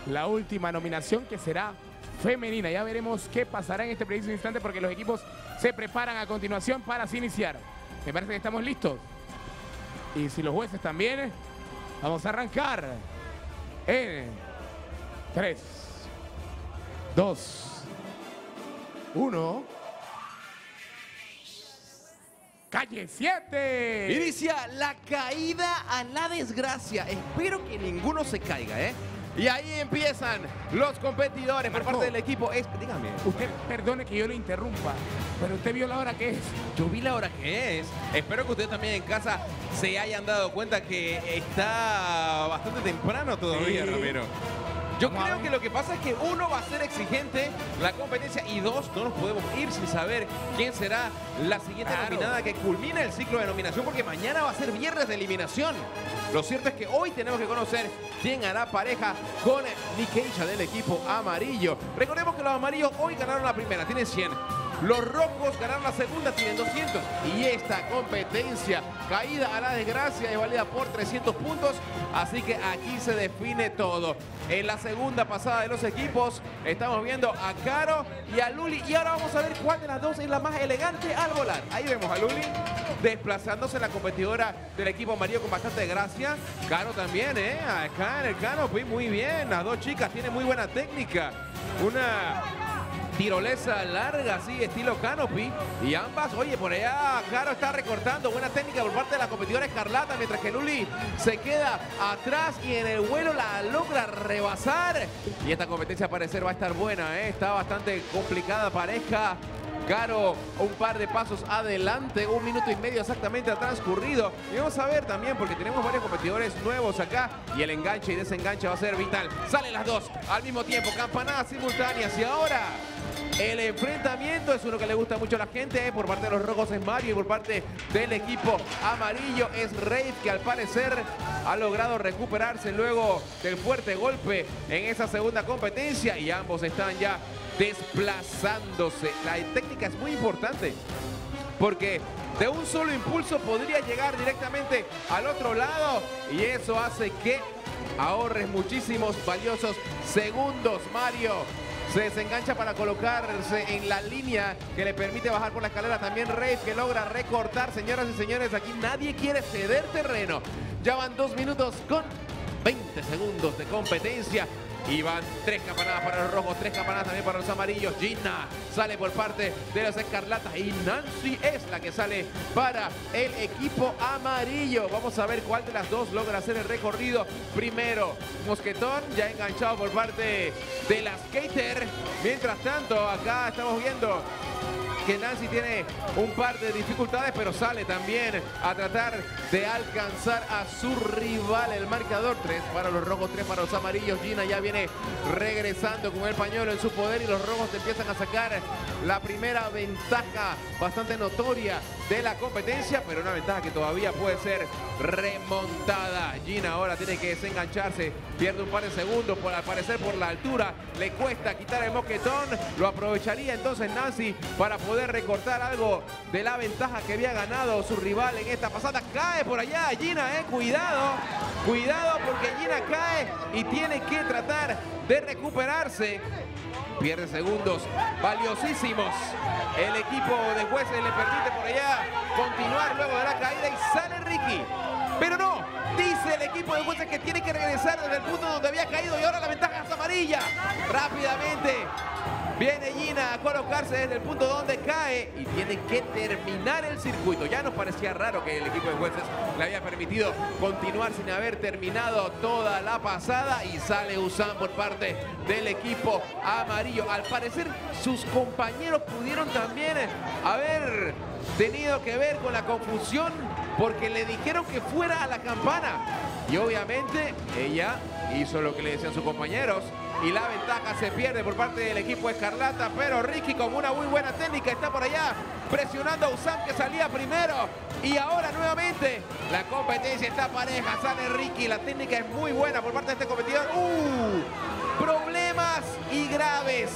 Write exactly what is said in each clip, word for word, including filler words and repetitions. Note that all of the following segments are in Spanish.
la última nominación, que será femenina. Ya veremos qué pasará en este preciso instante, porque los equipos se preparan a continuación para así iniciar. Me parece que estamos listos. Y si los jueces también, vamos a arrancar en tres, dos, uno. ¡Calle siete! Inicia la caída a la desgracia. Espero que ninguno se caiga, ¿eh? Y ahí empiezan los competidores por Marco, parte del equipo. Es, dígame. Usted perdone que yo lo interrumpa, pero usted vio la hora que es. Yo vi la hora que es. Espero que ustedes también en casa se hayan dado cuenta que está bastante temprano todavía, Sí. Ramiro. Yo Vamos a creo ver. que lo que pasa es que uno va a ser exigente la competencia y dos, no nos podemos ir sin saber quién será la siguiente Claro. nominada que culmine el ciclo de nominación, porque mañana va a ser viernes de eliminación. Lo cierto es que hoy tenemos que conocer quién hará pareja con Nikeisha del equipo amarillo. Recordemos que los amarillos hoy ganaron la primera, tienen cien. Los rojos ganaron la segunda, tienen doscientos. Y esta competencia, caída a la desgracia, es válida por trescientos puntos. Así que aquí se define todo. En la segunda pasada de los equipos, estamos viendo a Caro y a Luli. Y ahora vamos a ver cuál de las dos es la más elegante al volar. Ahí vemos a Luli desplazándose la competidora del equipo amarillo con bastante gracia. Caro también, ¿eh? Acá en el canopy, muy bien. Las dos chicas tienen muy buena técnica. Una tirolesa larga, así, estilo canopy. Y ambas, oye, por allá Caro está recortando. Buena técnica por parte de la competidora Escarlata, mientras que Luli se queda atrás y en el vuelo la logra rebasar. Y esta competencia, al parecer, va a estar buena, ¿eh? Está bastante complicada, pareja. Caro un par de pasos adelante, un minuto y medio exactamente ha transcurrido. Y vamos a ver también, porque tenemos varios competidores nuevos acá, y el enganche y desenganche va a ser vital. Salen las dos al mismo tiempo, campanadas simultáneas. Y ahora el enfrentamiento es uno que le gusta mucho a la gente, ¿eh? Por parte de los rojos es Mario y por parte del equipo amarillo es Rave, que al parecer ha logrado recuperarse luego del fuerte golpe en esa segunda competencia, y ambos están ya desplazándose. La técnica es muy importante, porque de un solo impulso podría llegar directamente al otro lado, y eso hace que ahorres muchísimos valiosos segundos. Mario se desengancha para colocarse en la línea que le permite bajar por la escalera. También Rave, que logra recortar. Señoras y señores, aquí nadie quiere ceder terreno. Ya van dos minutos con veinte segundos de competencia. Y van tres campanadas para los rojos, tres campanadas también para los amarillos. Gina sale por parte de los escarlatas y Nancy es la que sale para el equipo amarillo. Vamos a ver cuál de las dos logra hacer el recorrido primero. Mosquetón ya enganchado por parte de la skater. Mientras tanto, acá estamos viendo que Nancy tiene un par de dificultades, pero sale también a tratar de alcanzar a su rival. El marcador, tres para los rojos, tres para los amarillos. Gina ya viene regresando con el pañuelo en su poder, y los rojos empiezan a sacar la primera ventaja bastante notoria de la competencia, pero una ventaja que todavía puede ser remontada. Gina ahora tiene que desengancharse, pierde un par de segundos, por, al parecer por la altura le cuesta quitar el mosquetón. Lo aprovecharía entonces Nancy para poder recortar algo de la ventaja que había ganado su rival en esta pasada. Cae por allá Gina, eh, cuidado, cuidado, porque Gina cae y tiene que tratar de recuperarse. Pierde segundos valiosísimos. El equipo de jueces le permite por allá continuar luego de la caída y sale Ricky. Pero no, dice el equipo de jueces que tiene que regresar desde el punto donde había caído, y ahora la ventaja es amarilla. Rápidamente viene Gina a colocarse desde el punto donde cae y tiene que terminar el circuito. Ya nos parecía raro que el equipo de jueces le había permitido continuar sin haber terminado toda la pasada, y sale Usam por parte del equipo amarillo. Al parecer sus compañeros pudieron también haber tenido que ver con la confusión, porque le dijeron que fuera a la campana y obviamente ella hizo lo que le decían sus compañeros, y la ventaja se pierde por parte del equipo Escarlata. Pero Ricky, con una muy buena técnica, está por allá presionando a Usam, que salía primero, y ahora nuevamente la competencia está pareja. Sale Ricky, la técnica es muy buena por parte de este competidor. ¡Uh! Problemas y graves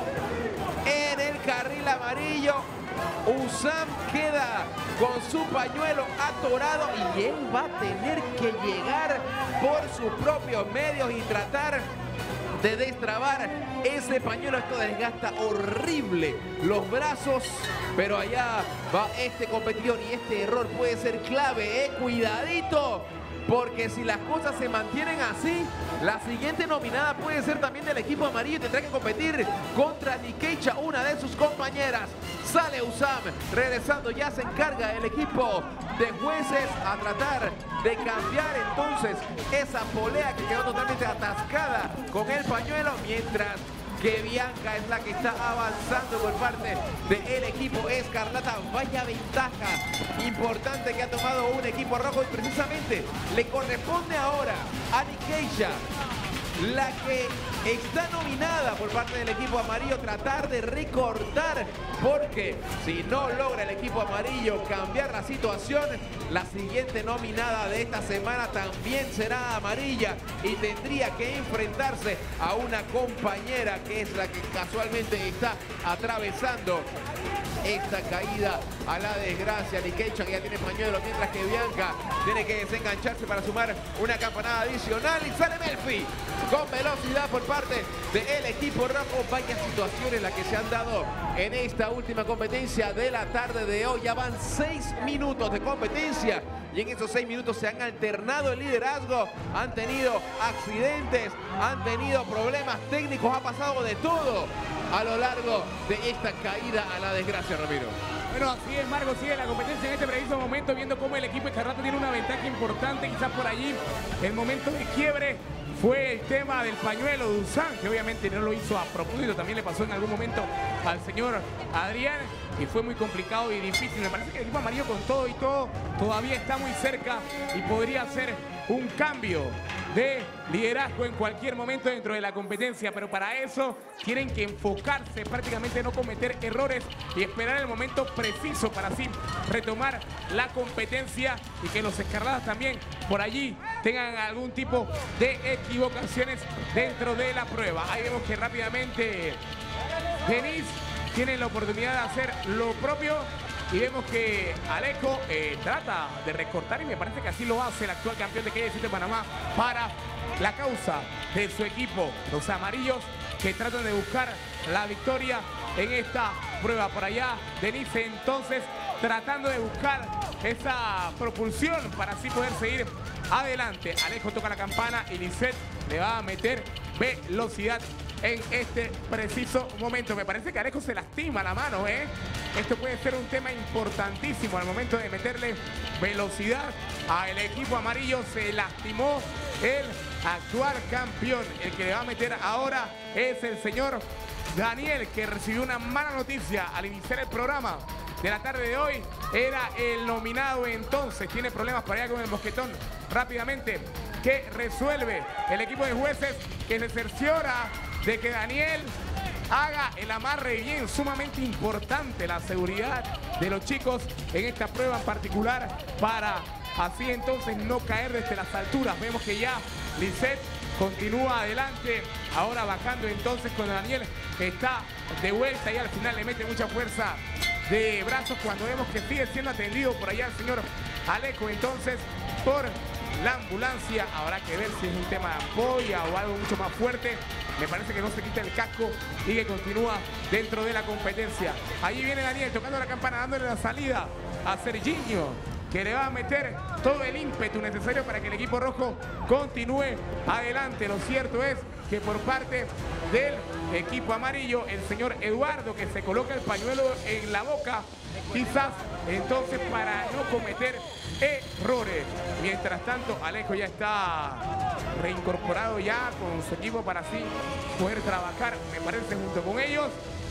en el carril amarillo. Usam queda con su pañuelo atorado, y él va a tener que llegar por sus propios medios y tratar de destrabar ese pañuelo. Esto desgasta horrible los brazos, pero allá va este competidor y este error puede ser clave, ¿eh? Cuidadito, porque si las cosas se mantienen así, la siguiente nominada puede ser también del equipo amarillo y tendrá que competir contra Nikeicha, una de sus compañeras. Sale Usam, regresando, ya se encarga el equipo de jueces a tratar de cambiar entonces esa polea que quedó totalmente atascada con el pañuelo, mientras que Bianca es la que está avanzando por parte del equipo escarlata. Vaya ventaja importante que ha tomado un equipo rojo y precisamente le corresponde ahora a Nikeicha, la que está nominada por parte del equipo amarillo, tratar de recortar, porque si no logra el equipo amarillo cambiar la situación, la siguiente nominada de esta semana también será amarilla y tendría que enfrentarse a una compañera que es la que casualmente está atravesando esta caída a la desgracia. Nikeicha, que ya tiene pañuelo, mientras que Bianca tiene que desengancharse para sumar una campanada adicional. Y sale Melfi con velocidad por parte del equipo rojo. Vaya situaciones las que se han dado en esta última competencia de la tarde de hoy. Ya van seis minutos de competencia y en esos seis minutos se han alternado el liderazgo. Han tenido accidentes, han tenido problemas técnicos, ha pasado de todo a lo largo de esta caída a la desgracia, Ramiro. Bueno, así es, Marco, sigue la competencia en este preciso momento, viendo cómo el equipo escarlata tiene una ventaja importante. Quizás por allí el momento de quiebre fue el tema del pañuelo de Usam, que obviamente no lo hizo a propósito, también le pasó en algún momento al señor Adrián y fue muy complicado y difícil. Me parece que el equipo amarillo, con todo y todo, todavía está muy cerca y podría ser un cambio de liderazgo en cualquier momento dentro de la competencia, pero para eso tienen que enfocarse, prácticamente no cometer errores y esperar el momento preciso para así retomar la competencia y que los escarlatas también por allí tengan algún tipo de equivocaciones dentro de la prueba. Ahí vemos que rápidamente Denise tiene la oportunidad de hacer lo propio y vemos que Alejo eh, trata de recortar y me parece que así lo hace el actual campeón de K diecisiete Panamá para la causa de su equipo, los amarillos, que tratan de buscar la victoria en esta prueba. Por allá Denise entonces tratando de buscar esa propulsión para así poder seguir adelante. Alejo toca la campana y Lisette le va a meter velocidad en este preciso momento. Me parece que Alejo se lastima la mano, ¿eh? Esto puede ser un tema importantísimo al momento de meterle velocidad al equipo amarillo. Se lastimó el actual campeón. El que le va a meter ahora es el señor Daniel, que recibió una mala noticia al iniciar el programa de la tarde de hoy. Era el nominado entonces. Tiene problemas para allá con el mosquetón. Rápidamente que resuelve el equipo de jueces, que se cerciora de que Daniel haga el amarre bien. Sumamente importante la seguridad de los chicos en esta prueba en particular, para así entonces no caer desde las alturas. Vemos que ya Lisette continúa adelante, ahora bajando entonces con Daniel, que está de vuelta y al final le mete mucha fuerza de brazos cuando vemos que sigue siendo atendido por allá el señor Alejo entonces por la ambulancia. Habrá que ver si es un tema de ampolla o algo mucho más fuerte. Me parece que no se quita el casco y que continúa dentro de la competencia. Allí viene Daniel tocando la campana, dándole la salida a Serginho, que le va a meter todo el ímpetu necesario para que el equipo rojo continúe adelante. Lo cierto es que por parte del equipo amarillo, el señor Eduardo, que se coloca el pañuelo en la boca, quizás entonces para no cometer errores. Mientras tanto, Alejo ya está reincorporado ya con su equipo para así poder trabajar, me parece, junto con ellos.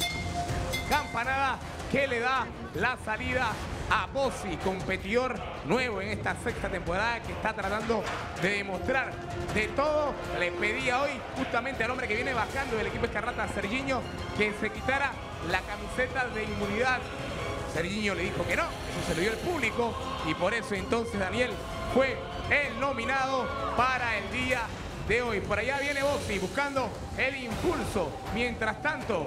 Campanada que le da la salida a Bossi, competidor nuevo en esta sexta temporada, que está tratando de demostrar de todo. Le pedía hoy justamente al hombre que viene bajando del equipo escarlata, Serginho, que se quitara la camiseta de inmunidad. Serginho le dijo que no, eso se lo dio el público y por eso entonces Daniel fue el nominado para el día de hoy. Por allá viene Bossi buscando el impulso. Mientras tanto,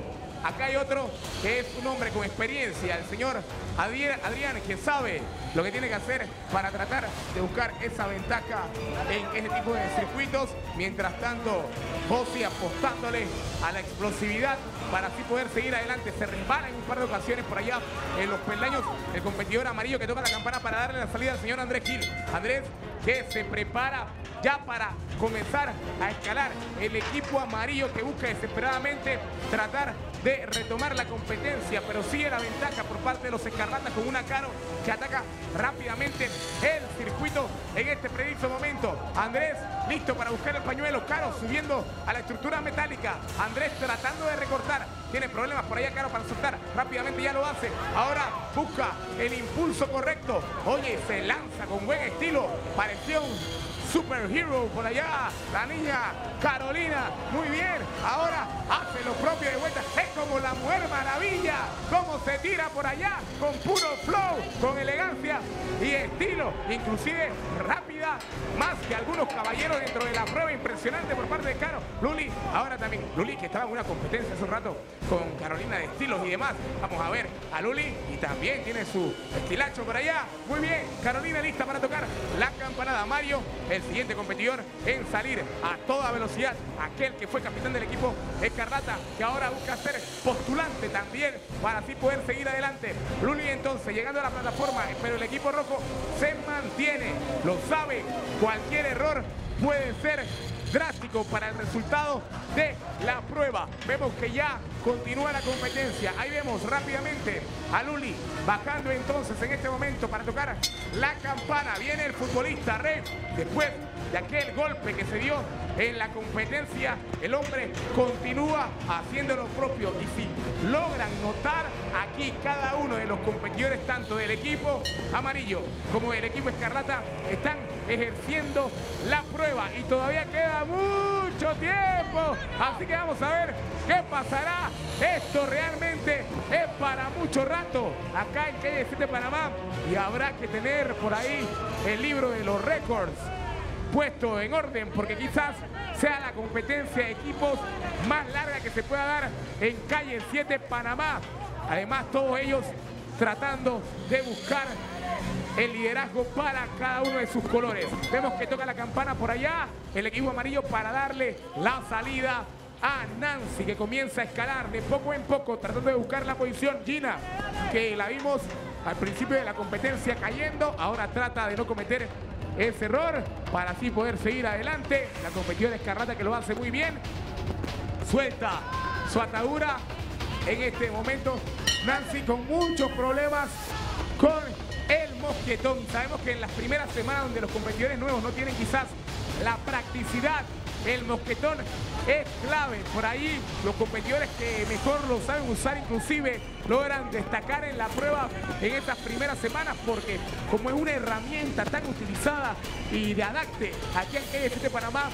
Acá hay otro que es un hombre con experiencia, el señor Adrián, Adrián, que sabe lo que tiene que hacer para tratar de buscar esa ventaja en este tipo de circuitos. Mientras tanto, José apostándole a la explosividad para así poder seguir adelante. Se resbala en un par de ocasiones por allá en los peldaños el competidor amarillo que toca la campana para darle la salida al señor Andrés Gil. Andrés que se prepara ya para comenzar a escalar. El equipo amarillo que busca desesperadamente tratar de retomar la competencia, pero sigue la ventaja por parte de los escarlatas con una Caro que ataca rápidamente el circuito en este preciso momento. Andrés listo para buscar el pañuelo. Caro subiendo a la estructura metálica. Andrés tratando de recortar. Tiene problemas por allá Caro para soltar. Rápidamente ya lo hace. Ahora busca el impulso correcto. Oye, se lanza con buen estilo. Pareció un superhero por allá. La niña Carolina. Muy bien. Ahora hace lo propio de vuelta. Es como la Mujer Maravilla. Cómo se tira por allá con puro flow, con elegancia y estilo. Inclusive rápida. Más que algunos caballeros dentro de la prueba. Impresionante por parte de Caro. Luli. Ahora también. Luli que estaba en una competencia hace un rato con Carolina de estilos y demás. Vamos a ver a Luli. Y también tiene su estilacho por allá. Muy bien. Carolina lista para tocar la campanada. Mario, el siguiente competidor en salir a toda velocidad, aquel que fue capitán del equipo escarlata, que ahora busca ser postulante también para así poder seguir adelante. Luli entonces llegando a la plataforma, pero el equipo rojo se mantiene, lo sabe, cualquier error puede ser drástico para el resultado de la prueba. Vemos que ya continúa la competencia. Ahí vemos rápidamente a Luli bajando entonces en este momento para tocar la campana. Viene el futbolista Rey. Después de aquel golpe que se dio en la competencia, el hombre continúa haciendo lo propio. Y si logran notar aquí cada uno de los competidores, tanto del equipo amarillo como del equipo escarlata, están ejerciendo la prueba y todavía queda mucho tiempo. Así que vamos a ver qué pasará. Esto realmente es para mucho rato acá en Calle siete Panamá y habrá que tener por ahí el libro de los récords puesto en orden, porque quizás sea la competencia de equipos más larga que se pueda dar en Calle siete Panamá. Además, todos ellos tratando de buscar el liderazgo para cada uno de sus colores. Vemos que toca la campana por allá el equipo amarillo para darle la salida a Nancy, que comienza a escalar de poco en poco, tratando de buscar la posición. Gina, que la vimos al principio de la competencia cayendo, ahora trata de no cometer ese error para así poder seguir adelante. La competidora escarlata que lo hace muy bien. Suelta su atadura en este momento. Nancy con muchos problemas con el mosquetón. Sabemos que en las primeras semanas donde los competidores nuevos no tienen quizás la practicidad, el mosquetón es clave. Por ahí los competidores que mejor lo saben usar inclusive logran destacar en la prueba en estas primeras semanas, porque como es una herramienta tan utilizada y de adapte aquí en Calle siete Panamá,